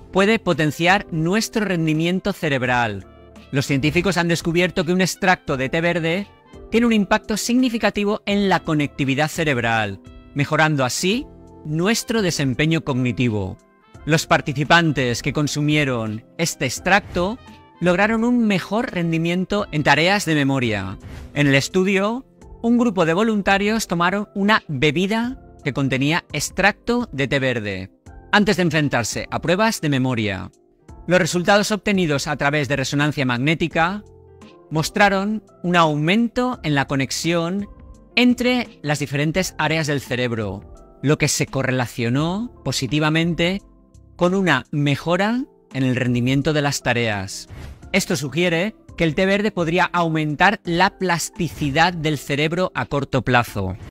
puede potenciar nuestro rendimiento cerebral. Los científicos han descubierto que un extracto de té verde tiene un impacto significativo en la conectividad cerebral, mejorando así nuestro desempeño cognitivo. Los participantes que consumieron este extracto lograron un mejor rendimiento en tareas de memoria. En el estudio, un grupo de voluntarios tomaron una bebida que contenía extracto de té verde antes de enfrentarse a pruebas de memoria. Los resultados obtenidos a través de resonancia magnética mostraron un aumento en la conexión entre las diferentes áreas del cerebro, lo que se correlacionó positivamente con una mejora en el rendimiento de las tareas. Esto sugiere que el té verde podría aumentar la plasticidad del cerebro a corto plazo.